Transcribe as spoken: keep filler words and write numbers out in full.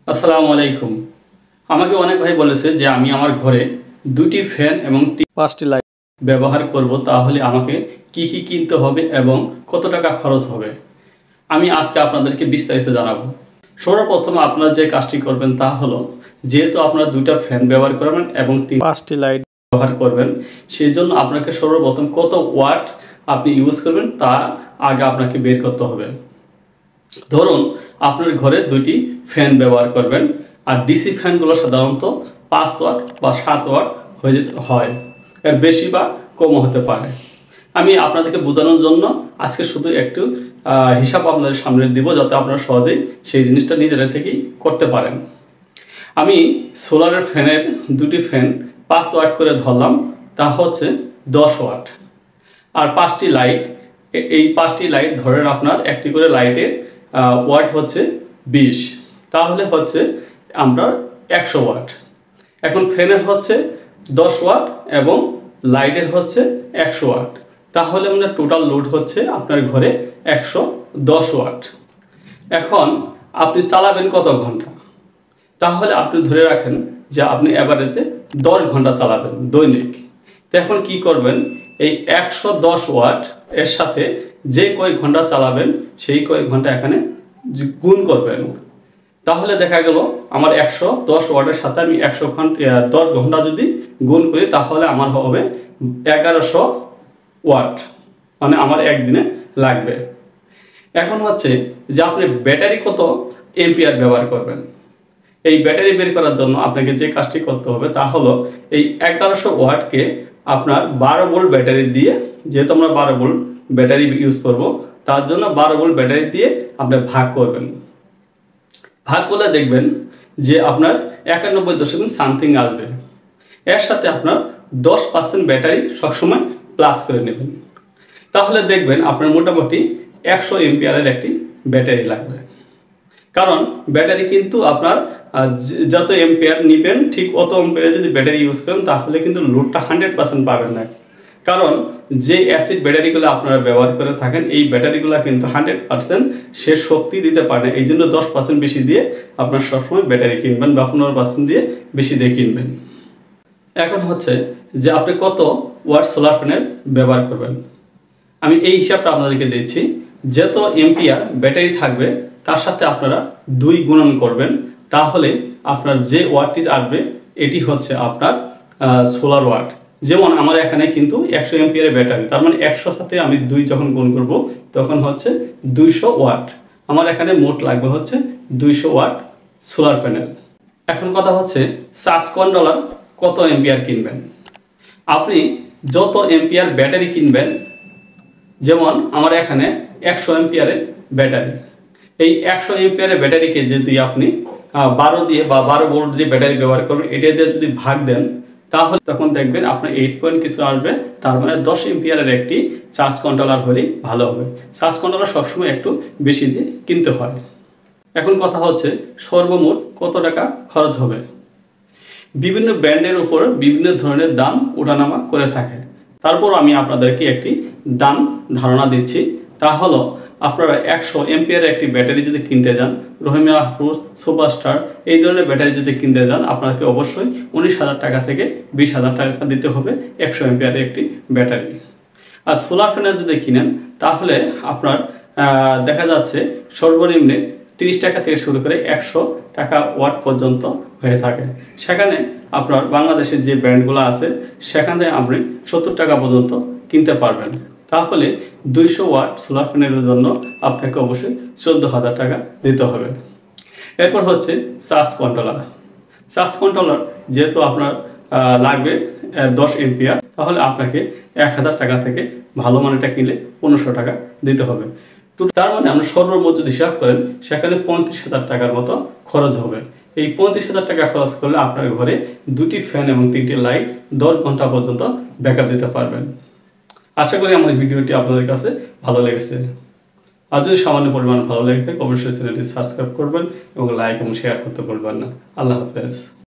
আসসালামু আলাইকুম। আমাকে অনেক ভাই বলেছে যে আমি আমার ঘরে দুটি ফ্যান এবং পাঁচটি লাইট ব্যবহার করব, তাহলে আমাকে কি কি কিনতে হবে এবং কত টাকা খরচ হবে। আমি আজকে আপনাদেরকে বিস্তারিত জানাবো। সর্বপ্রথম আপনারা যে কাজটি করবেন তা হলো, যেহেতু আপনারা দুইটা ফ্যান ব্যবহার করবেন এবং পাঁচটি লাইট ব্যবহার করবেন, সেই জন্য আপনাকে সর্বপ্রথম কত ওয়াট আপনি ইউজ করবেন তা আগে আপনাকে বের করতে হবে। ধরুন আপনার ঘরে দুইটি ফ্যান ব্যবহার করবেন, আর ডিসি ফ্যানগুলো সাধারণত পাঁচ ওয়াট বা সাত ওয়াট হয়ে যেতে হয়, এর বেশি বা কমও হতে পারে। আমি আপনাদেরকে বোঝানোর জন্য আজকে শুধু একটু হিসাব আপনাদের সামনে দিব, যাতে আপনারা সহজেই সেই জিনিসটা নিজেরা থেকেই করতে পারেন। আমি সোলারের ফ্যানের দুটি ফ্যান পাঁচ ওয়াট করে ধরলাম, তা হচ্ছে দশ ওয়াট। আর পাঁচটি লাইট, এই পাঁচটি লাইট ধরেন আপনার একটি করে লাইটের ওয়াট হচ্ছে বিশ, তাহলে হচ্ছে আমরা একশো ওয়াট। এখন ফ্যানের হচ্ছে দশ ওয়াট এবং লাইটের হচ্ছে একশো ওয়াট, তাহলে আমরা টোটাল লোড হচ্ছে আপনার ঘরে একশো দশ ওয়াট। এখন আপনি চালাবেন কত ঘন্টা, তাহলে আপনি ধরে রাখেন যে আপনি অ্যাভারেজে দশ ঘন্টা চালাবেন দৈনিক। তো এখন কী করবেন, এই একশো দশ ওয়াট এর সাথে যে কয়েক ঘন্টা চালাবেন সেই কয়েক ঘন্টা এখানে গুণ করবেন। তাহলে দেখা গেল আমার একশো দশ ওয়াটের সাথে আমি একশো ঘন্টা দশ ঘন্টা যদি গুণ করি, তাহলে আমার হবে এগারোশো ওয়াট, মানে আমার একদিনে লাগবে। এখন হচ্ছে যে আপনি ব্যাটারি কত এম্পিয়ার ব্যবহার করবেন। এই ব্যাটারি বের করার জন্য আপনাকে যে কাজটি করতে হবে তা হলো, এই এগারোশো ওয়াটকে আপনার বারো ভোল্ট ব্যাটারি দিয়ে, যেহেতু আমরা বারো ভোল্ট ব্যাটারি ইউজ করব, তার জন্য বারো ভোল্ট ব্যাটারি দিয়ে আপনি ভাগ করবেন। ভাগ করলে দেখবেন যে আপনার একানব্বই দশমিক সামথিং আসবে। এর সাথে আপনার দশ পার্সেন্ট ব্যাটারি সবসময় প্লাস করে নেবেন, তাহলে দেখবেন আপনার মোটামুটি একশো এম্পিয়ারের একটি ব্যাটারি লাগবে। কারণ ব্যাটারি কিন্তু আপনার যত এম্পিয়ার নেবেন ঠিক অত এম্পিয়ারে যদি ব্যাটারি ইউজ করেন, তাহলে কিন্তু লোডটা হান্ড্রেড পার্সেন্ট পাবেন না। কারণ যে অ্যাসিড ব্যাটারিগুলো আপনারা ব্যবহার করে থাকেন, এই ব্যাটারিগুলো কিন্তু হান্ড্রেড পার্সেন্ট সে শক্তি দিতে পারে না। এই জন্য দশ পার্সেন্ট বেশি দিয়ে আপনার সবসময় ব্যাটারি কিনবেন বা পনেরো পার্সেন্ট দিয়ে বেশি দিয়ে কিনবেন। এখন হচ্ছে যে আপনি কত ওয়াট সোলার প্যানেল ব্যবহার করবেন, আমি এই হিসাবটা আপনাদেরকে দিচ্ছি। যত এম্পিয়ার ব্যাটারি থাকবে তার সাথে আপনারা দুই গুণন করবেন, তাহলে আপনার যে ওয়াটটি আসবে এটি হচ্ছে আপনার সোলার ওয়াট। যেমন আমার এখানে কিন্তু একশো এম্পিয়ারের ব্যাটারি, তার মানে একশোর সাথে আমি দুই যখন গুণ করব তখন হচ্ছে দুইশো ওয়াট। আমার এখানে মোট লাগবে হচ্ছে দুইশো ওয়াট সোলার প্যানেল। এখন কথা হচ্ছে চার্জ কন্ট্রোলার কত এম্পিয়ার কিনবেন। আপনি যত এম্পিয়ার ব্যাটারি কিনবেন, যেমন আমার এখানে একশো এম্পিয়ারের ব্যাটারি, এই একশো এম্পিয়ারের ব্যাটারিকে যদি আপনি বারো দিয়ে বা বারো ভোল্ট যে ব্যাটারি ব্যবহার করবেন এটা দিয়ে যদি ভাগ দেন, তাহলে তখন দেখবেন আপনার এইট পয়েন্ট কিছু আসবে। তার মানে দশ এম্পিয়ারের একটি চার্জ কন্ট্রোলার হলেই ভালো হবে। চার্জ কন্ট্রোলার সবসময় একটু বেশি দিয়ে কিনতে হয়। এখন কথা হচ্ছে সর্বমোট কত টাকা খরচ হবে। বিভিন্ন ব্র্যান্ডের উপর বিভিন্ন ধরনের দাম ওঠানামা করে থাকে, তারপর আমি আপনাদেরকে একটি দাম ধারণা দিচ্ছি। তা হলো, আপনারা একশো এম্পিয়ারের একটি ব্যাটারি যদি কিনতে যান, রোহিমিয়া আফরোজ, সুপারস্টার এই ধরনের ব্যাটারি যদি কিনতে যান, আপনাকে অবশ্যই উনিশ হাজার টাকা থেকে বিশ হাজার টাকা দিতে হবে একশো এম্পিয়ারের একটি ব্যাটারি। আর সোলার প্যানেল যদি কিনেন, তাহলে আপনার দেখা যাচ্ছে সর্বনিম্নে তিরিশ টাকা থেকে শুরু করে একশো টাকা ওয়াট পর্যন্ত হয়ে থাকে। সেখানে আপনার বাংলাদেশের যে ব্র্যান্ডগুলো আছে সেখানে আপনি সত্তর টাকা পর্যন্ত কিনতে পারবেন। তাহলে দুইশো ওয়াট সোলার প্যানেলের জন্য আপনাকে অবশ্যই চোদ্দো হাজার টাকা দিতে হবে। এরপর হচ্ছে চার্জ কন্ট্রোলার। চার্জ কন্ট্রোলার যেহেতু আপনার লাগবে দশ এম্পিয়ার, তাহলে আপনাকে এক হাজার টাকা থেকে ভালো মানেটা কিনলে পনেরোশো টাকা দিতে হবে। তো তার মানে আমরা সর্বমোট যদি হিসাব করেন, সেখানে পঁয়ত্রিশ হাজার টাকার মতো খরচ হবে। এই পঁয়ত্রিশ হাজার টাকা খরচ করলে আপনার ঘরে দুটি ফ্যান এবং তিনটি লাইট দশ ঘন্টা পর্যন্ত ব্যাকআপ দিতে পারবেন। আশা করি আমার ভিডিওটি আপনাদের কাছে ভালো লেগেছে। আর যদি সামান্য পরিমাণ ভালো লেগে থাকে অবশ্যই চ্যানেলটি সাবস্ক্রাইব করবেন এবং লাইক এবং শেয়ার করতে ভুলবেন না। আল্লাহ হাফেজ।